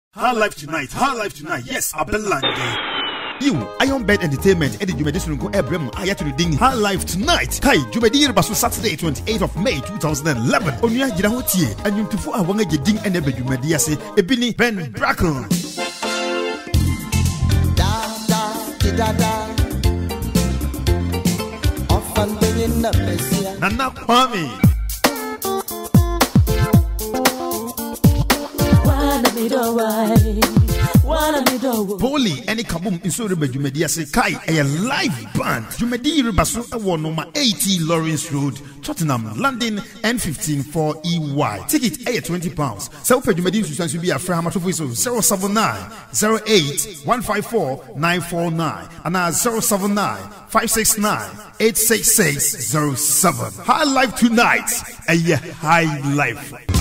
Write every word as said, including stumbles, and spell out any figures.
High life tonight, high life tonight. Yes, Abelande. You, Iron Bed Entertainment, Eddie Jumedi Sunko Ebrem, Ayatu Ding, High Life Tonight. Kai, Jumedi Basu Saturday, twenty-eighth of May, two thousand eleven. Onya Jirahotie, and you to a wanga ding and Ebe Jumedi Yase, Ebini Ben BRAKO. Da da da da. Often bringing the best. Nana QUAME. Poli any kaboom in so Jumedi say Kai a live band. Jumedi Rebasu Award number eighty Lawrence Road, Tottenham, London, N fifteen four E Y. Ticket a twenty pounds. Self Jumedi to be a friend zero seven nine zero eight one five four nine four nine and zero seven nine five six nine eight six six zero seven. High life tonight. A high life.